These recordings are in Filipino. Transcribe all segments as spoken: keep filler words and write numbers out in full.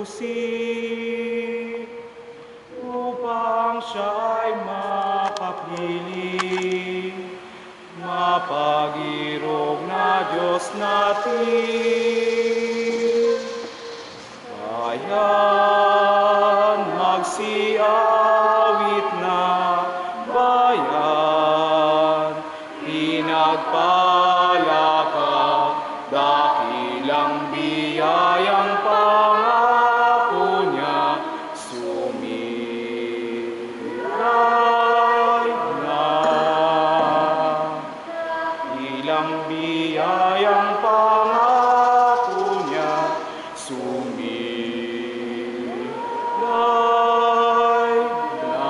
susi upang siya'y makapiling, mapag-irog na Diyos natin. Bayan, magsiawit na bayan, pinagpala ka, dakilang biyayang pangako niya, sumiray na. Ilang biyayang pangako niya, sumiray na.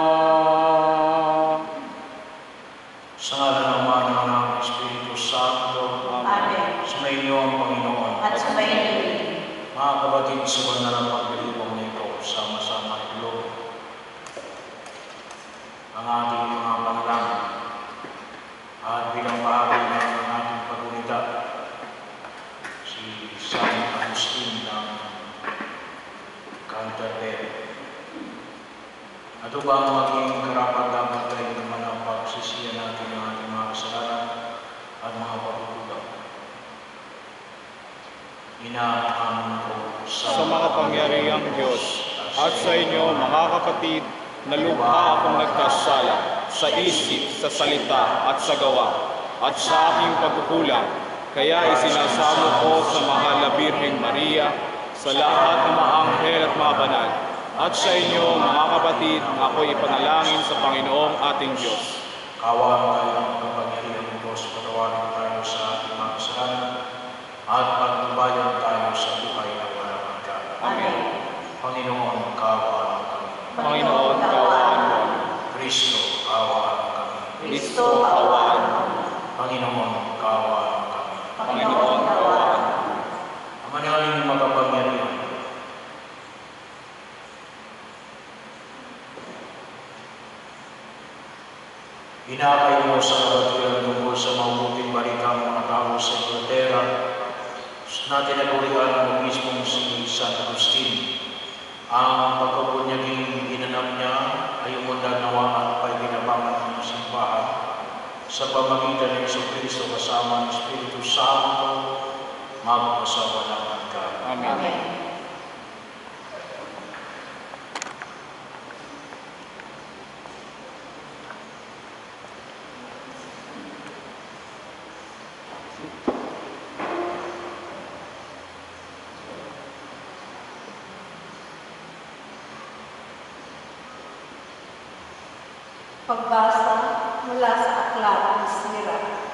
Sa ngala ng Ama, ng Anak, ng Espiritu Santo. Amen. Sumainyo ang Panginoon. At sumainyo rin. Mga kapatid, sa banal na pagdiriwang nito, sama-sama ilog ang ating mga panalangin. At bilang bahagi ng ating paggunita, si San Agustin ng Canterbury. Ito ba ang maging karapat-dapat tayo naman ang pagsisiya natin ng ating mga kasalanan at mga pagkukulang? Inaamin ko Sa makapangyarihang Diyos at sa inyo, mga kapatid, na lubha akong nagkasala sa isip, sa salita at sa gawa, at sa aking pagkukulang. Kaya isinasamo ko sa mahal na Birheng Maria, sa lahat ng mga anghel at mga banal, at sa inyo, mga kapatid, ako'y ipanalangin sa Panginoong ating Diyos. Kaawaan tayo ng kapangyarihan ng Diyos, patawarin tayo sa ating mga kasalanan, at pagbabayan tayo sa buhay na walang hanggan. Amen. Panginoon, kaawaan mo kami. Panginoon, kaawaan mo. Kristo, kaawaan mo kami. Kristo, kaawaan mo. Panginoon, kaawaan mo kami. Panginoon, kaawaan mo. Ang manaling makapangyarihan, inakay mo sa kabatiran tungkol sa mabuting balitang mga tao sa Inglaterra na tinagurian mo mismong si San Agustin. Ang pagkabunyaging ginanap niya ay umundan nawa at paiginabangan ng simbahan sa pamagitan ng Jesucristo kasama ng Espiritu Santo magpasawa ng hanggan. Amen. Amen. Pagbasa mula sa aklat ng Sira.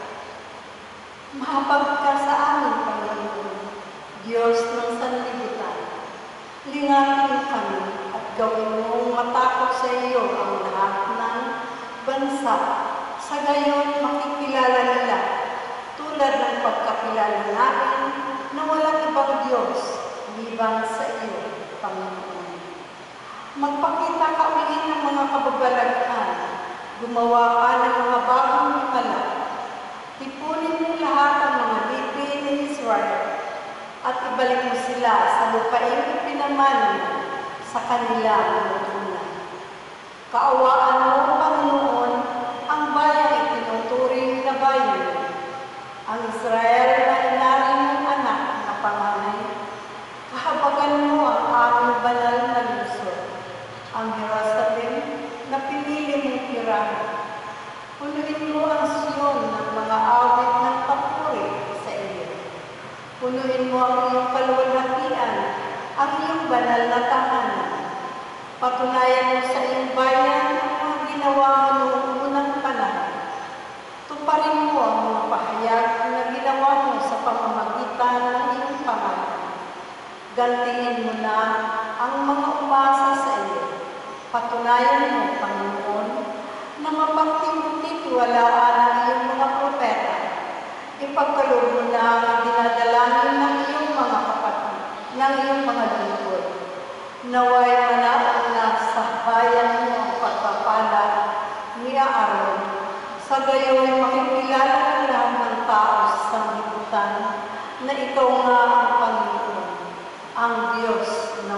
Mahapag ka sa amin, Panginoon, Diyos ng sanlibutan. Lingatin kami at gawin mong matakot sa iyo ang lahat ng bansa. Sa gayon, makikilala nila tulad ng pagkakilala namin na walang ibang Diyos libang sa iyo, Panginoon. Magpakita ka ulit ng mga kababalaghan. Gumawa ka ng mga bagong himala. Ipunin mo lahat ang mga lipi ng Israel at ibalik mo sila sa lupain ipinaman sa kanilang lutunan. Kaawaan mo, Panginoon, ang bayang itinuturing na bayan mo. Ang Israel na inaring ng anak na panganay. Kahabagan mo ang aming banal na lungsod. Ang Jerusalem na pinili mong tirahan. Punuin mo ang Sion ng mga awit ng papuri sa iyo. Punuin mo ang iyong kaluwalhatian, ang iyong banal na tahanan. Patunayan mo sa iyong bayan ang mga ginawa mo noong unang panahon. Tuparin mo ang mga pahayag na ginawa mo sa pamamagitan ng iyong pangalan. Gantiin mo na ang mga umasa sa iyo. Patunayan mo, Panginoon, na mapagtitiwalaan ang iyong mga propeta. Ipagkaloob mo na ang dinadalangin ng iyong mga kapatid, ng iyong mga lingkod. Naway manaon na sa bayan mo ang pagpapala ni Aaron. Sa gayon, makikilala ng lahat ng tao sa sanglibutan na ikaw nga ang Panginoon, ang Diyos na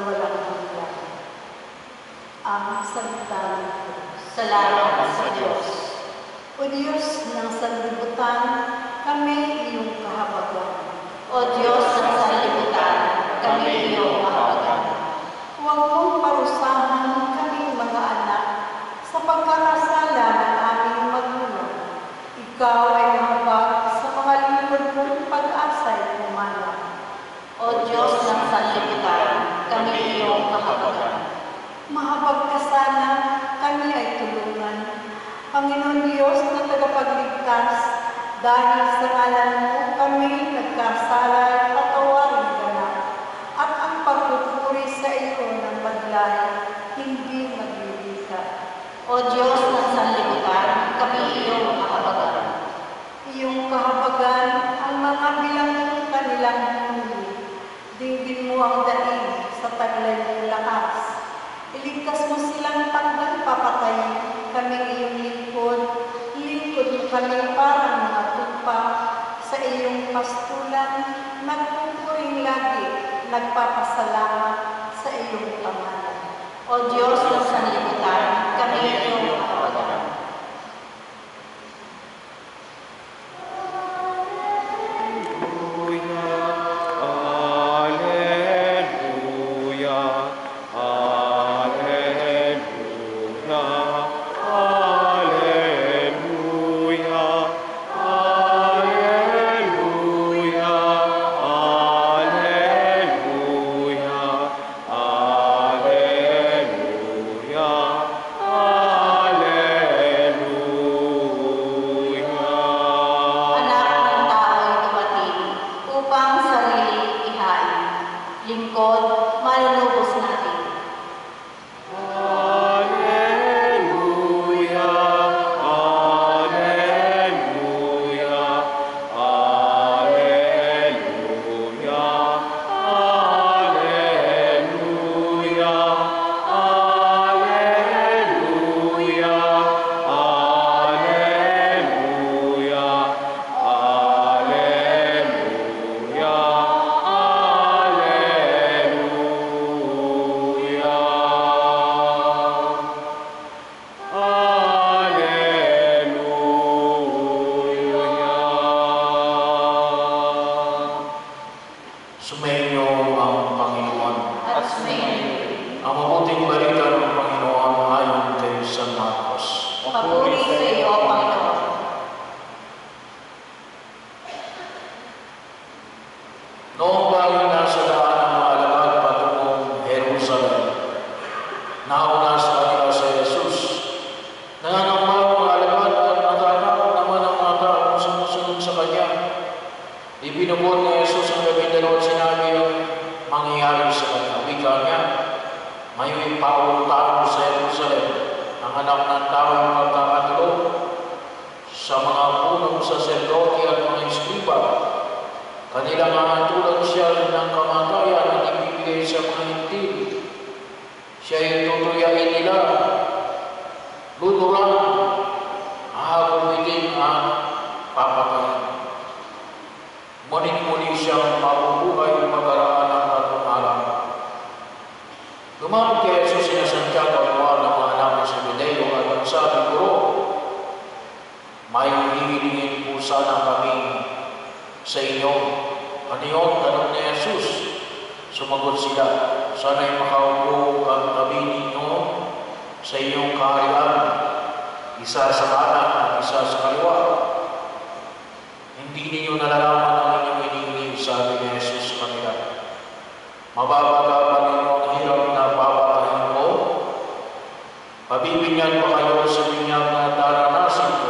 salita ng Diyos. Salamat sa Diyos. O Diyos ng sanlibutan, kami iyong kahabagan. O Diyos ng sanlibutan, kami iyong kahabagan. Huwag mong parusahan kaming mga anak sa pagkakasala ng aming magulang. Ikaw ay mahabag sa mga lingkod mong pag-asa'y pumalang. O Diyos ng sanlibutan, kami iyong kahabagan. Mahabag ka sana, kami ay tulungan. Panginoon Diyos na tagapagligtas, dahil sa ngalan mo kami nagkasala at patawarin ka na. At ang pagpupuri sa iyo ng maglay, hindi maglilikat. O Diyos ng sanlibutan, kami iyong kahabagan. Iyong kahabagan ang mga bilangin kanilang huli. Dinggin mo ang daig sa taglay ng lakas. Iligtas mo silang tanggal papatayin, kami iyong lingkod. Lingkod mo kami parang mga tupa. Sa iyong pastulan, nagpupuring lagi, nagpapasalamat sa iyong pangalan. O Diyos ng sanlibutan, kami iyong kahabagan. Ibinubuhat ni Jesus ang labindalawa at sinabi ang mangyayari sa kanya. Wika niya, ngayon pauntaan sa Jerusalem ang anak ng tao ang pagkakatulo sa mga punong saserdote at mga iskriba. Kanilang hahatulan siya ng kamatayan at ibibigay sa mga hintil. Siya ay tutuyain nila, luturan, hahagubitin ang papatayin. Muling-muli siyang mabubuhay mag-araan ng tatlong araw. Lumapit kay Jesus sina Santiago at Juan ng mga anak ni Zebedeo at nagsabi, Guro, may hihilingin po sana kami sa inyo. Ano yun? Tanong ni Jesus. Sumagot sila, sana'y makaupo ang tabi ninyo sa inyong kaharian, isa sa kanan at isa sa kaliwa. Hindi ninyo nalalaman ang inyong inihiling, sabi ni Jesus sa kanila. Mababagapan ninyo ang hirap na papatahin ko? Pabibigyan pa kayo sa binyag na daranasin ko?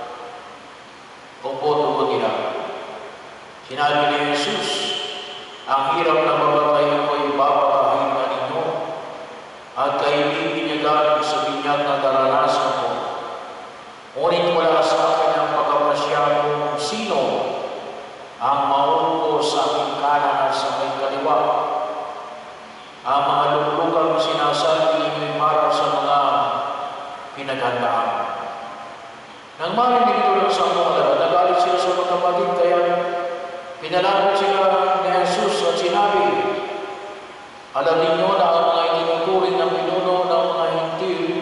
Opo, tugon nila. Sinabi ni Jesus, ang hirap na papatahin ko ay papatahin na ninyo at kayo bibinyagan sa binyag na daranasin ko. Ngunit wala sa akin ang pagkapasya kung sino ang mauupo sa aking kanan at sa aking kaliwa. Ang mga luklugang sinasabi ninyo para sa mga pinaghandaan. Nang marinig ito ng samula, nagalit sila sa mga kapatid, kaya pinalapit sila ni Jesus at sinabi, alam ninyo na ang mga itinuturing na pinuno ng mga hintil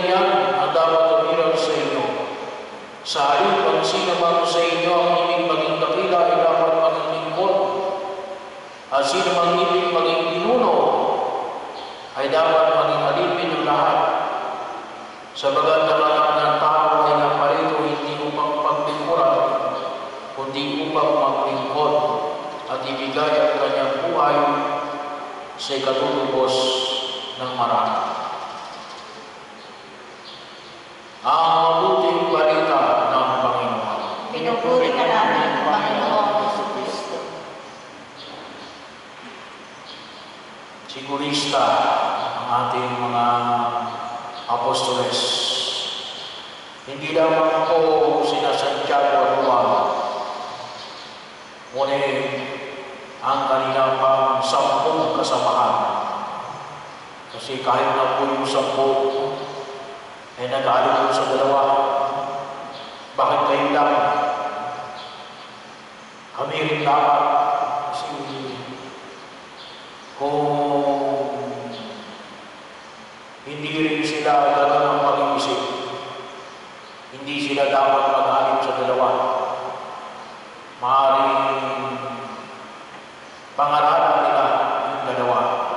ganyan ang dapat umiral sa inyo. Sa halip, ang sino man sa inyo ang ibig maging dakila ay dapat maging lingkod. At sino mang ibig maging pinuno ay dapat maging alipin ng lahat. Sabagat ang anak ng tao ay naparito hindi upang paglingkuran, kundi upang maglingkod at ibigay ang kanyang buhay sa ikatutubos ng marami. Ang mabuting balita ng Panginoon. Pinupuri ka namin, Panginoong Jesucristo. Sigurista ang ating mga apostoles. Hindi lamang po sina Santiago at Juan, ngunit ang kanilang pang sampung kasamahan. Kasi kahit na po yung sampu ay nag-aalok po sa dalawa, bakit kayo lang? Kami rin dapat. Kasi kung hindi rin sila gano'n ang pag-iisip, hindi sila dapat mag-alip sa dalawa. Maaaring pangaralan nila yung dalawa.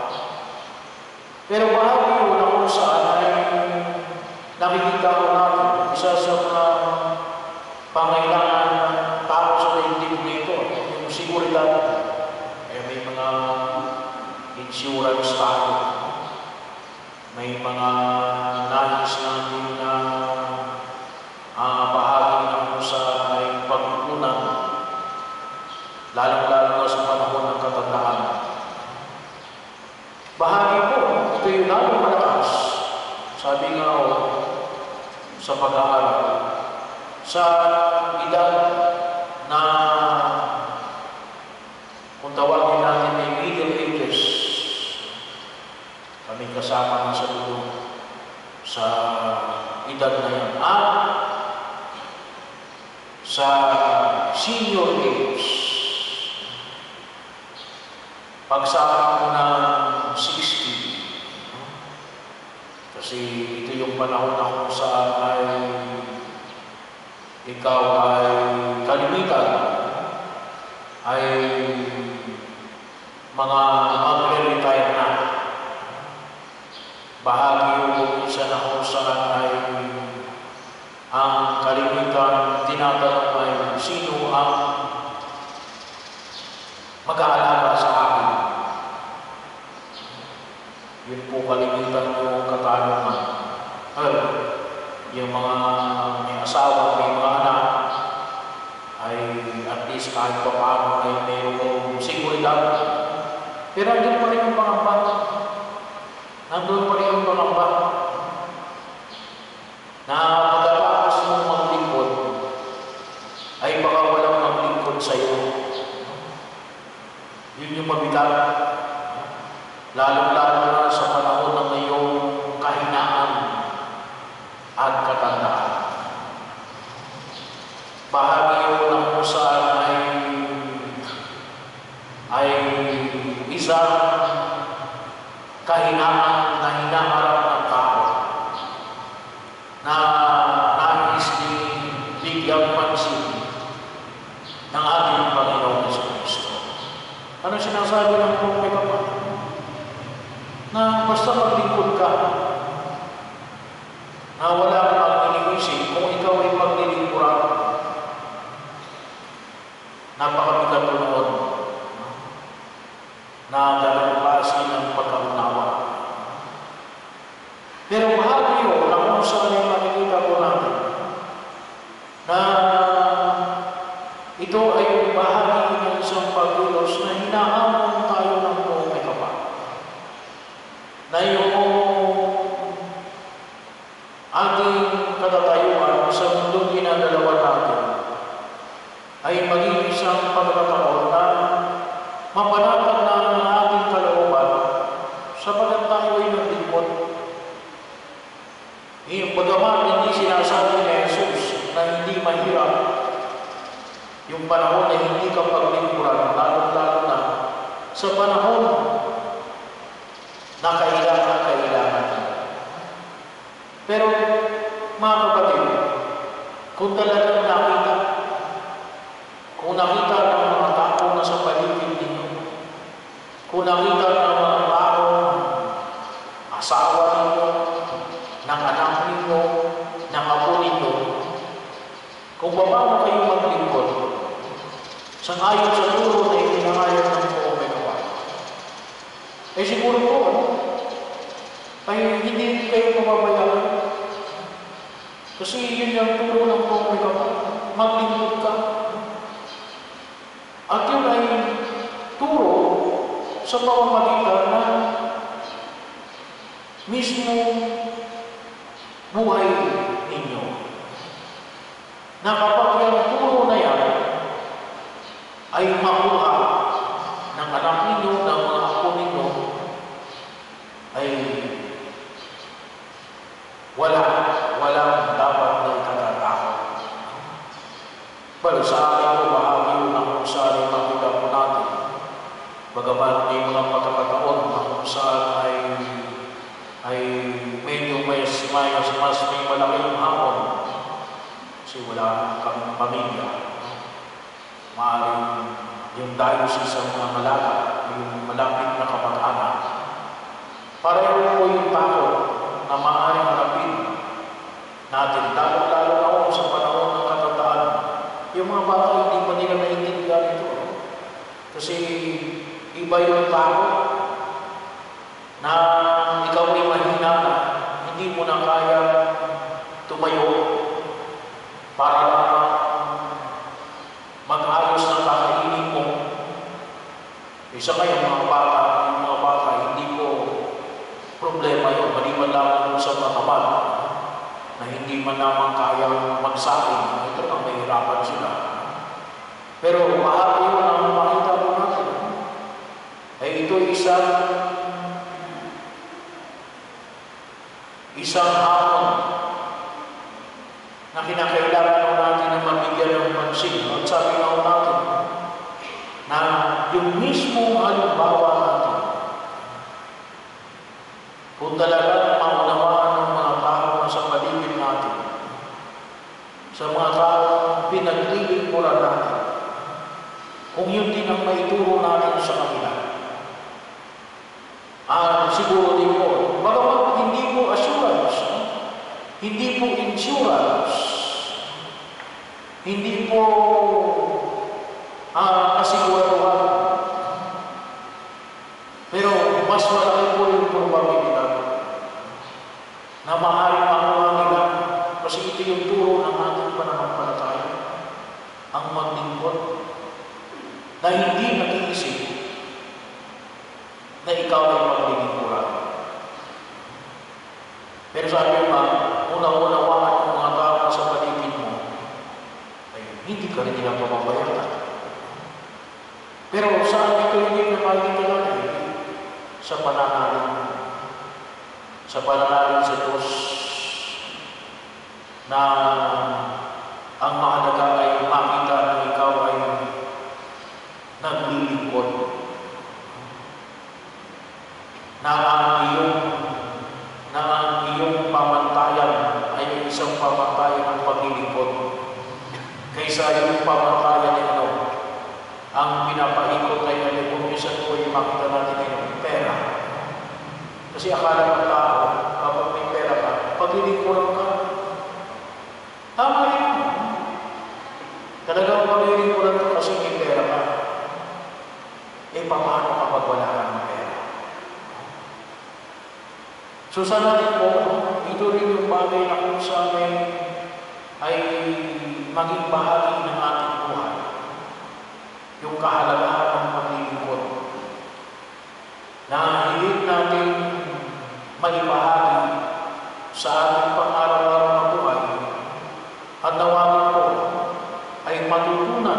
Pero bahagi yun na kung saan ay nakikita ko natin, isa sa mga pangailangan ng tao sa daigdig nito, yung seguridad. Eh, may mga insurance tayo. May mga nais natin na uh, bahagi na kung saan ay pagkukunan, lalong-lalo na sa panahon ng katandaan. Bahagi po, ito yung lalong malakas, sabi nga o, sa pag-aaral, sa edad na kung tawagin natin ay Middle Ages, kami kasama na sa dulo sa edad na yan. At sa senior age, pagsapit mo ng sixty, kasi ito yung panahon na kung saan ay ikaw ay kalimitan, ay mga magre-retire na. Bahagi yung isa na kung saan ay ang kalimitan tinatanong ay sino ang mag-aalaga sa akin. Yun po kalimitan yung katanungan. Ay, yung mga may asawa, may mga anak, ay at least kahit pa paano ay mayroong seguridad. Pero andun pa rin yung pangamba. Nandun pa rin yung pangamba. Na pagkatapos mong maglingkod, ay baka walang maglingkod sa iyo. Yun yung mabigat. Lalo-lalo na sa panahon ng iyong kahinaan at katandaan. Bahagi yun ng kung saan ay, ay isang kahinaan na hinaharap ng tao na nais din bigyang pansin ng ating Panginoon Jesucristo. Ano sinasabi ng propeta pa? Na basta maglingkod ka, na wala kang iniisip kung ikaw ay maglilingkuran. Napakabigat ko noon na dalawang klase ng pagkaunawa. Pero bahagi yun na kung saan ay makikita ko natin na ito ay bahagi ng isang pagkilos na hinahamon tayo ng buong may kapal. Na yung ating katatayuan sa mundong ginagalawa natin ay maging isang pagkakataon na mapanatag na ang ating kalooban sapagat tayo ay naglingkod. Eh, bagaman hindi sinasabi ni Jesus na hindi mahirap yung panahon na hindi ka paglingkuran, lalo-lalo na sa panahon na kailangan-kailangan. Pero mga kapatid, kung talagang nakita, kung nakita ng mga tao na sa paligid ninyo, kung nakita ng mga tao, asawa ninyo, ng anak ninyo, ng apo ninyo, kung paano kayo maglingkod, sangayon sa turo na itinangayon ng buong may gawa. Eh siguro po, ay hindi kayo mababayaran. Kasi yun yung turo ng buong may gawa. Maglingkod ka. At yun ay turo sa pamamagitan ng mismong buhay ninyo. Na kapag yung turo na yan ay makuha ng anak ninyo, ng mga apo ninyo, ay wala, walang dapat na ikatatakot. Pero sa akin po, bahagi yun ang kung saan ay makita po natin. Bagaman may mga pagkakataon na kung saan ay, ay medyo may mas, mas may malaking hamon. Kasi wala kami pamilya. Maaaring yung diocese sa mga malala, yung malapit na kapag-anak. Pareho po yung takot na maaaring harapin natin, lalo-lalo na ako sa panahon ng katataan. Yung mga bata hindi pa nila naiintindihan ito. Kasi iba yung takot na ikaw ay mahina na, hindi mo na kaya tumayo para lang mag-ayos ng kakainin mo. Isa kayo mga bata, yung mga bata, hindi ko problema yun. Maliban lang sa matamad na hindi man naman kayang magsakin. Ito na, mahirapan sila. Pero mahal yun ang makita po natin. Ay ito isang isang hamon na kinakailangan natin na mabigyan ng pansin. At sabi nga natin na yung mismong halimbawa natin, kung talagang maunawaan ng mga tao na sa paligid natin, sa mga tao pinaglilingkuran natin, kung yun din ang maituro natin sa kanila, ah, siguro din po, bagamat hindi po assurance, hindi po insurance, hindi po ah, kasiguraduhan, pero mas malaki po yung probabilidad na maaaring makuha nila kasi ito yung turo ng ating pananampalataya, ang maglingkod na hindi nag-iisip na ikaw ay maglilingkuran. Pero sabi mo, una-unawaan ng mga tao sa paligid mo, ay hindi ka rin nilang papabayatan. Pero saan ito hindi na makikita natin? Sa pananalig. Sa pananalig sa Diyos na ang mahalaga ay makita na ikaw ay naglilingkod. Na ang iyong na ang iyong pamantayan ay isang pamantayan ng paglilingkod. Kaysa yung pamantayan ng ano, ang pinapaikot ay ano, kung minsan po yung makita natin ngayon, pera. Kasi akala ng tao, kapag may pera ka, paglilingkuran ka. Tama rin. Talagang paglilingkuran ka kasi may pera ka. Eh, paano kapag wala ka ng pera? So sa natin po, ito rin yung bagay na kung sa amin ay maging bahagi ng ating buhay. Yung kahalagahan ng paglilingkod. Na higit natin maibahagi sa ating pang-araw-araw na buhay at nawagin po ay matutunan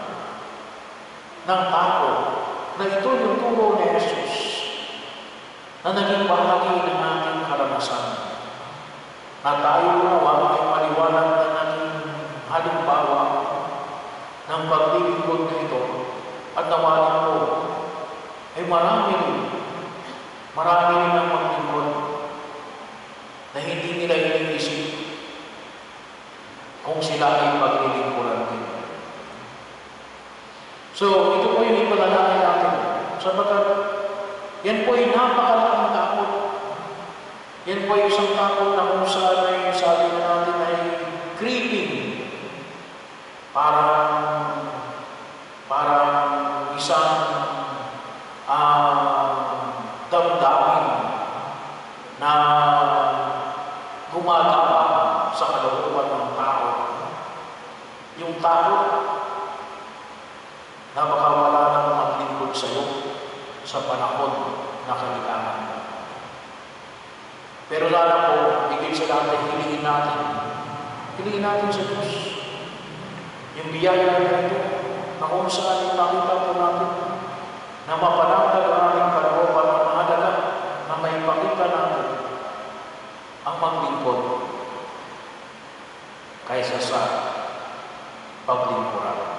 ng tao na ito yung turo ni Jesus na naging bahagi ng ating karanasan. Na tayo nawa ay maliwanag na natin halimbawa ng paglilingkod na ito at nawagin po ay marami rin, marami rin ang maglingkod na hindi nila iniisip kung sila ay paglilingkuran din. So, ito po yung ipanalangin natin. Sapagkat yan po ay napakalaking takot. Yan po ay isang takot na kung saan ay sabi na natin ay creeping. Parang, parang isang uh, damdamin na gumagapang sa kalooban ng tao. Yung takot na baka wala nang maglingkod sa iyo sa panahon na kailangan mo. Pero lalo po, higit sa lahat ay hilingin natin. Hilingin natin sa Diyos. Yung biyaya na ito, na kung saan nakita po natin, na mapanatag ang ating kalooban ng mahalaga, na may pakita natin ang maglingkod kaysa sa paglingkuran.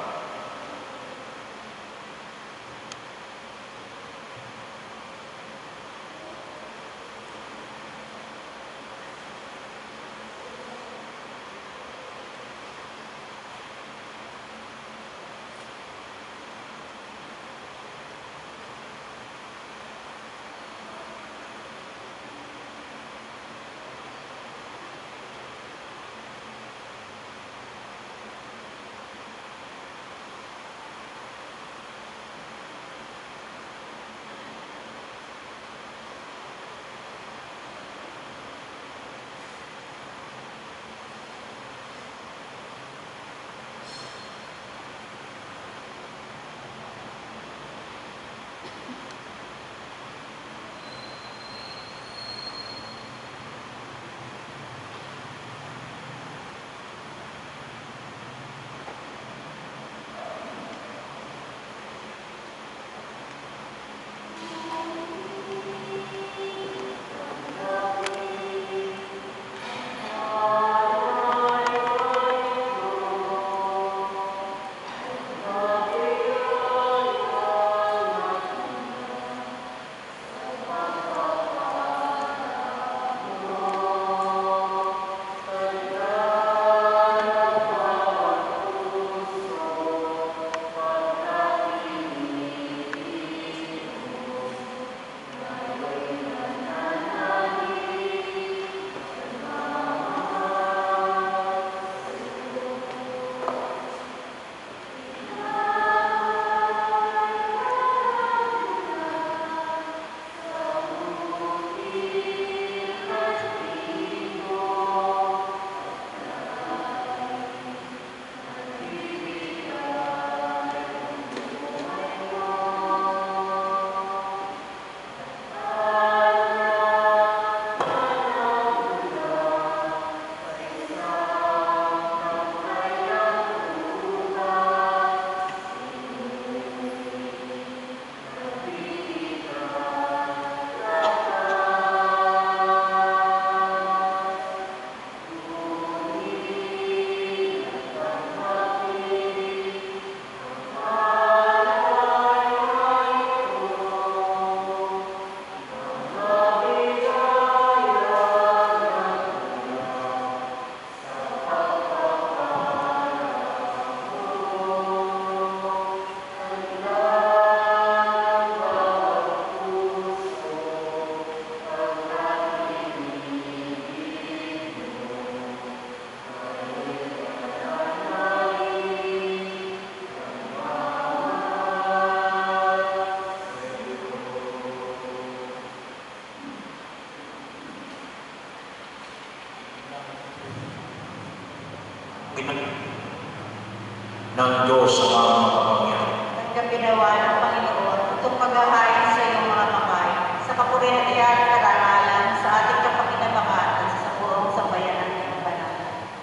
ng Diyos sa mga makapangyarihan. At ginawa ng Panginoon itong paghahain sa iyong mga kamay, sa kapurihan at karangalan, sa ating kapakinabangan at sa buong sambayanan ng banal.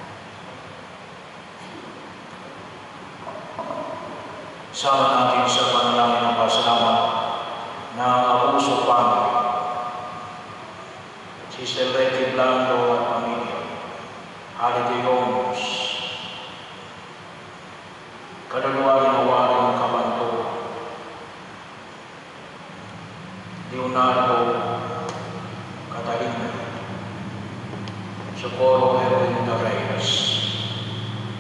Sama natin sa panalangin ng pasalamat ng Abuso Family, Sister Betty Blanco at pamilya, Holiday Homes, kaluluwa ng Warren Cabanto, Leonardo Catalina, Socorro Erwin Reyes,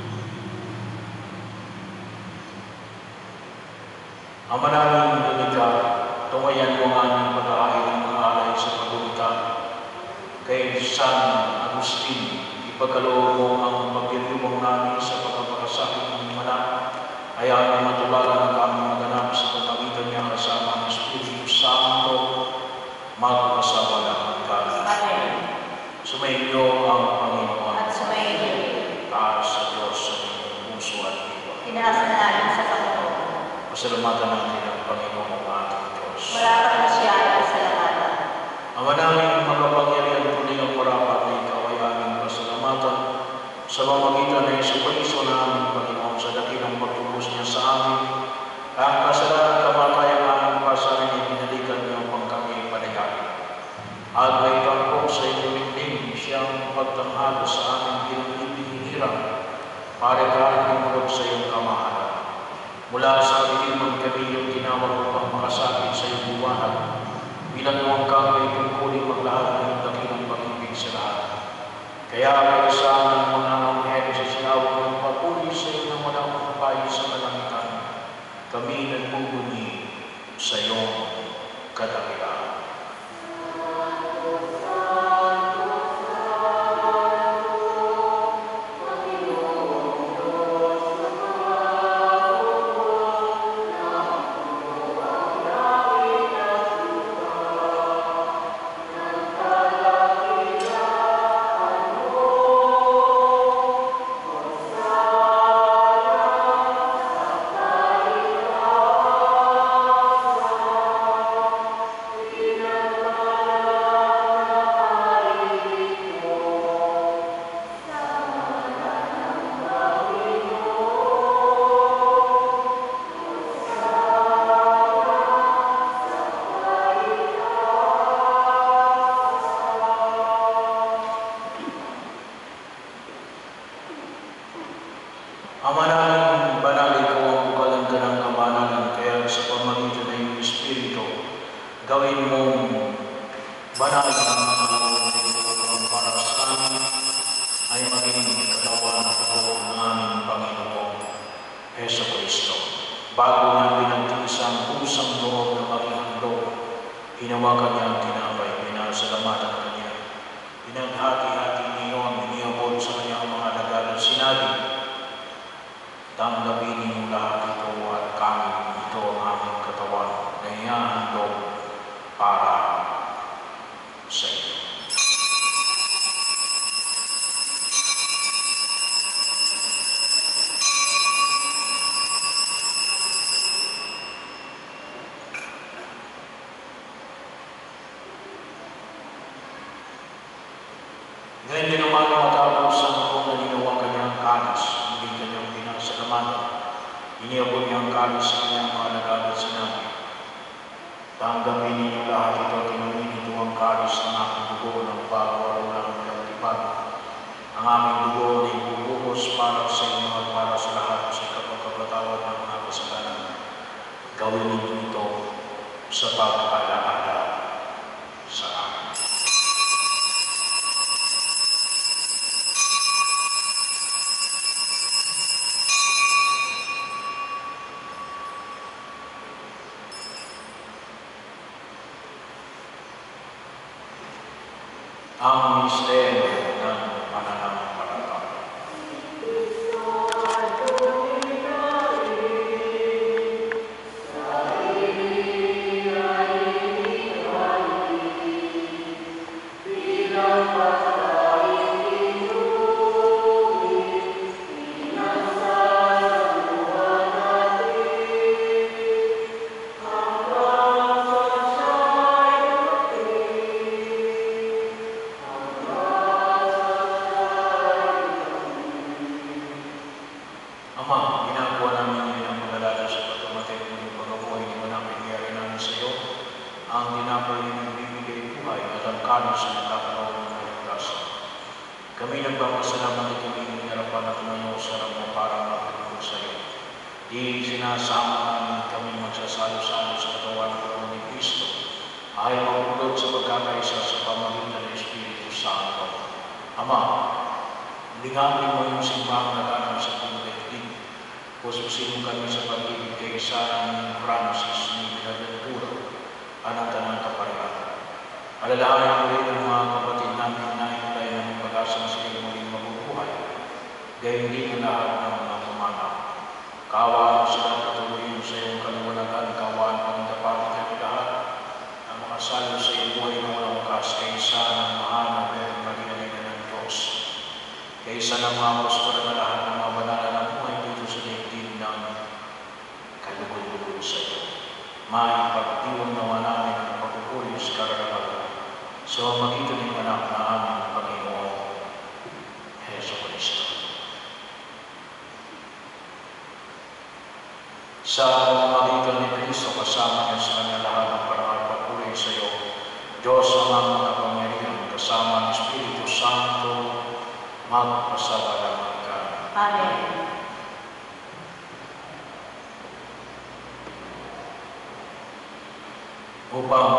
Ama namin lumika, tungayan mo ang aming pag-aahay ng mga alay sa pagulita. Kay San Agustin, ipagkaloob mo ang pagdiriwang namin sa pagpapakasakit ng mana. Hayaan mo matularan ang aming maganap sa pagpagitan niya kasama ng Espiritu Santo, magpasawala ang kami. Amen. Sumainyo ang Panginoon. At sumainyo. Taas sa Diyos sa inyong puso at diwa. Tinaas na namin sa Panginoon. Pasalamatan natin ang Panginoon ang ating Diyos. Wala ka na siya ang salamatan. Ama namin makapangyarihan tuloy ang parapat na ikaw ay aming pasalamatan sa pamamagitan ng Jesucristo na aming Panginoon sa dakilang pagtubos niya sa amin. Ang kasalanan kamatayan aming pasarin ay binalikan niyo upang kami panayain. At may tangkong sa inyong lingling siyang pagtanghalo sa aming pinag-ibinihirap para kaaging mulog sa iyong kamahalan. Mula sa aliman kami yung tinawag upang makasakit sa iyong liwanag. Bilang kami ay tungkulin maglahad ng dakilang pag-ibig sa lahat. Kaya kayo sa amin mga anghel sa sinawag ng pagpuli sa inyong walang papayo sa kalangitan. Kami nagmumuni sa iyong kadakilaan. Ama namin, banal ikaw ang bukalan ka ng kabanalan, kaya sa pamamagitan ng iyong Espiritu, gawin mong banal ang mga para sa amin ay maging katawan at buo ng aming Panginoon, Heso Kristo. Bago niya pinagtiis ang pusang loob ng maging handog, hinawakan niya ang tinapay, pinasalamatan ka niya. Pinaghati-hati niyo ang iniabot sa kanyang mga dagal at sinabi, tanggapin niyo lahat ito at kami ito ang aming katawan na ihahandog para sa iyo. Ngayon din naman matapos ang kung naninawa kanyang kalis, hindi kanyang pinasalamatan. Iniabot niya ang kalis sa kanyang mga alagad at sinabi, tanggapin ninyo lahat ito at inumin ito ang kalis ng aking dugo ng bago-araw ng katipan. Ang aming dugo ay ibubuhos para sa inyo at para sa lahat sa kapagkapatawad ng mga kasalanan. Gawin ninyo ito sa pag-alaala sa akin. Ang misteryo ng pananampalataya. Ama, ginagawa namin ngayon ang pag-alala sa pagkamatay ng iyong pag-abuhay ni Manang Pingyari namin sa iyo, ang tinapay ng nagbibigay buhay at ang kalis na nagkakaroon ng kaligtasan. Kami nagpapasalamat at tumingin harapan at tumayo sa harap mo para matulog sa iyo. Di sinasama namin kami magsasalo-salo sa katawan ng ni Kristo ay mapulot sa pagkakaisa sa pamamagitan ng Espiritu Santo. Ama, lingapin mo yung simbang na ganang sa pagdating Puspusin mo kami sa pag-ibig kay San Francis ni Buenaventura, anak ng kaparian. Alalahanin mo rin ang mga kapatid namin na hinintay ng pag-asang sila muling mabubuhay, dahil hindi na lahat ng mga pumanaw. Kaawaan mo sila patuloyin sa iyong kaliwanagan, kaawaan pangitapati kami lahat, ang mga salo sa iyong buhay na walang wakas, kaysa ng mahal na Bereng Maria ng Diyos, kaysa ng mga apostol na lahat ng mga banala ng buhay dito sa daigdig ng kalugod-lugod sa iyo. Maipagdiwang nawa namin ang pagpupuri sa karanaman sa pamamagitan ng anak na aming Panginoon, Heso Kristo. Sa pamamagitan ni Kristo, kasama niya sa kanya lahat ng parangal pagpuri sa iyo, Diyos ang mga kapangyarihan, kasama ng Espiritu Santo, magpasalamat ka. Amen. Upang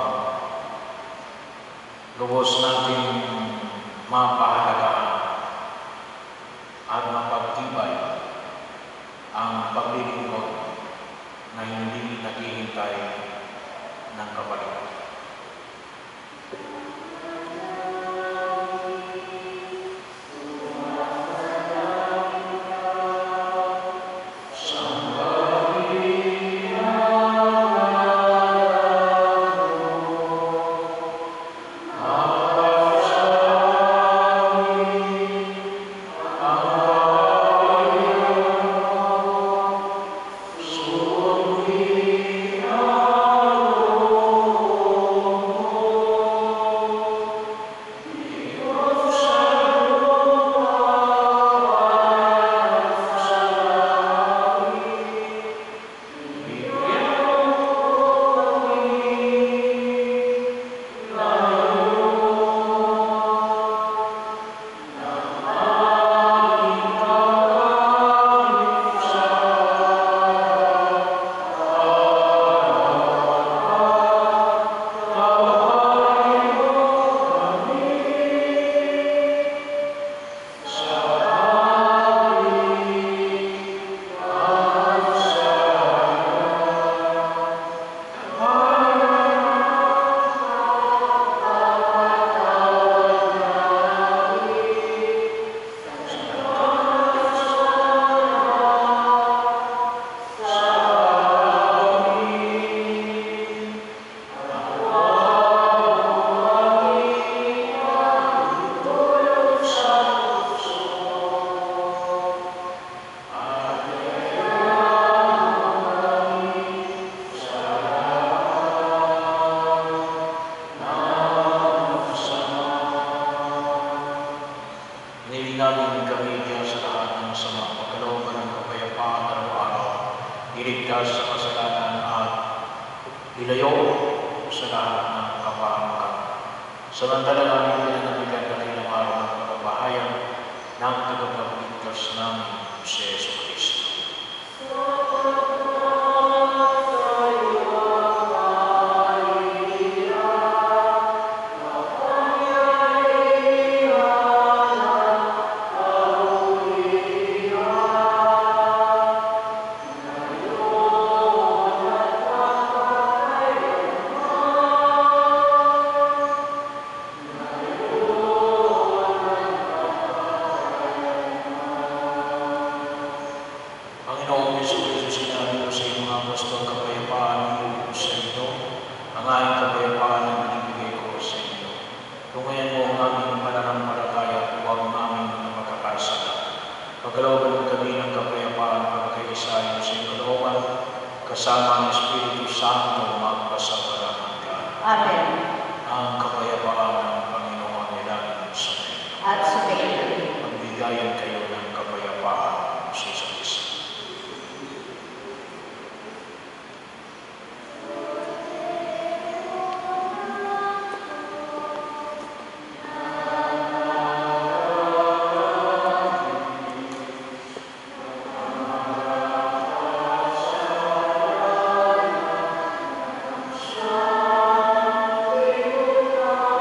lubos natin mapahalagaan at mapagtibay ang paglilingkod na hindi naghihintay ng kapalit. Iligtas sa kasalanan at ilayo sa lahat ng kapahamakan. Samantala namin pinanabigan na ilang araw ng pagbabahayan ng tagapagligtas namin si Yesu Kristo. Kasama ng Espiritu Santo magpasalamat ka. Amen. Ang kapayapaan ng Panginoon nila sa inyo. At sumayin. Magbigayan kayo ng kapayapaan sa isa't isa. Amen.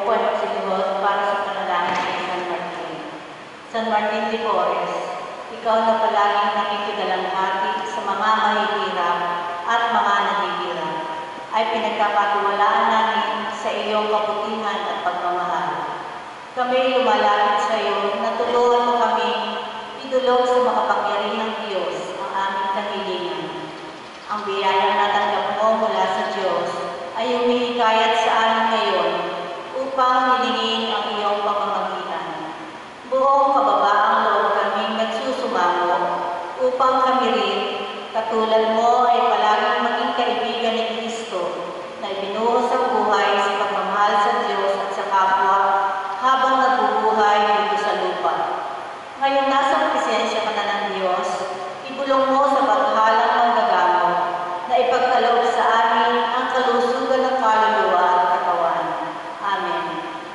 Puerto Sigurd para sa panalangin kay San Martin. San Martin de Porres, ikaw na palaging nakikidalamhati sa mga mahihirap at mga naghihirap, ay pinagkakatiwalaan namin sa iyong kabutihan at pagmamahal. Kami lumalapit sa iyo na tulungan mo kami idulog sa makapangyarihang Diyos ang aming kahilingan. Ang biyayang natanggap mo mula sa Diyos ay humihikayat sa amin ngayon upang hilingin ang iyong pamamagitan. Buong kababaang loob kaming nagsusumamo upang kami rin, katulad mo, ay palaging maging kaibigan ni Kristo na ibinuhos ang buhay sa pagmamahal sa Diyos at sa kapwa habang nabubuhay dito sa lupa. Ngayong nasa presensya ka na ng Diyos, ibulong mo sa bathalang manggagamot na ipagkaloob sa amin ang kalusugan ng kaluluwa at katawan. Amen.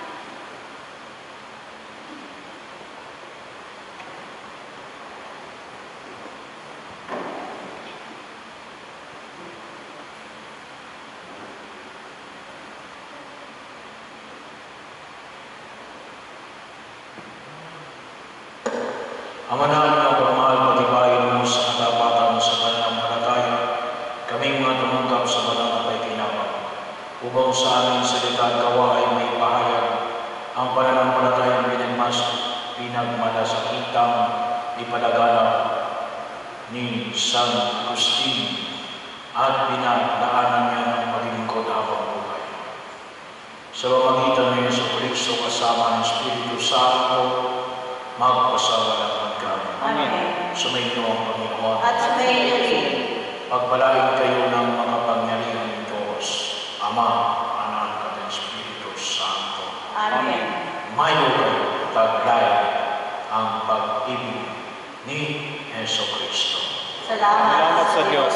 Ang manahan ng pagmamahal pag-ibayin mo sa katapatan mo sa kanyang palataya, kaming mga tumungkap sa banal na pagkinabang. Upang sa aming salita at gawa ay may pahayag ang pananampalatayang pinagmas, pinagmalasakitang ipalaganap ni San Agustin at pinagdaanan niya ng maglingkod habang buhay. Sa pamamagitan ng Yesu Kristo kasama ng Espiritu Santo, magpasawalang kami. Amen. Sumainyo ang Panginoon. At sumainyo rin. Pagpalain kayo ng mga pangyarihan ng Diyos, Ama, Anak at Espiritu Santo. Amen. Mayo kayo, taglay ang pag-ibig ni Yesu Kristo. Salamat, Salamat sa Diyos.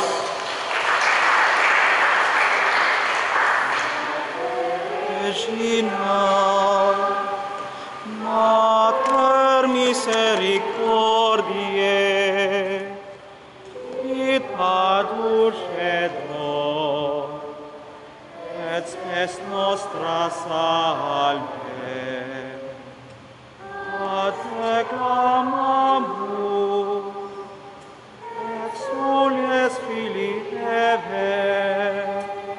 Regina, Mater misericordiae, et adulcedo, et spes nostra salve, ad reclamamus, exules Filii Eve,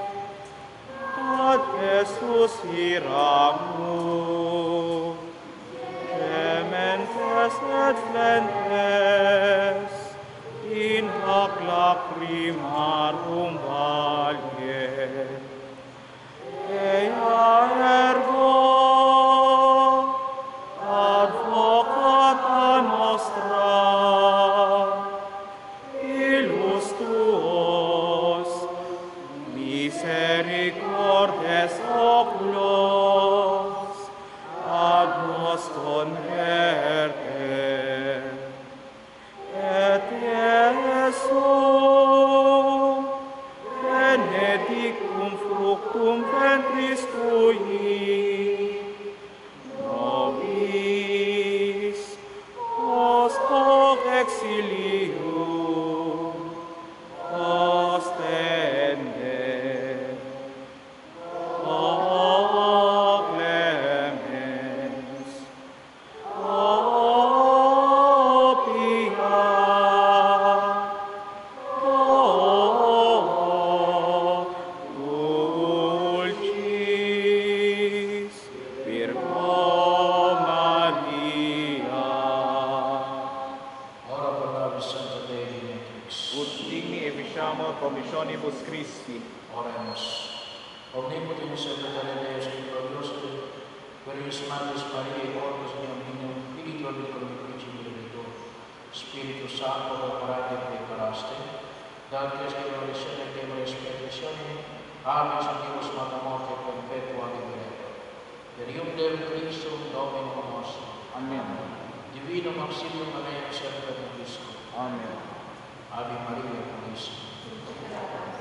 ad Jesus iramus, gementes et flentes, in hoc lacrimarum valle, ea ergo advocata nostra, ilus tuos, misericordes oculos, ad nos converte, et Iesum benedictum fructum ventris tui, nobis post hoc exilium ostende, o clemens, o pia, o dulcis Virgo Maria. Ora pro nobis Sancta Dei Dimitris. Ut digni efficiamur promissionibus Christi. Oremus. Omnipotent Secretary Deus et glorioso, Verius Maris Mariae, Ortus Dominum, Spiritu et Corpus Spiritu, Spiritu Santo, operate preparaste, Dantes que gloriación et glorificación, Amen, Dios mata morte perpetua liberetur. Derium Deum Christum Dominum nostrum. Amen. Divinum auxilium Maria, sempre Nobiscum. Amen. Ave Maria, Puríssima.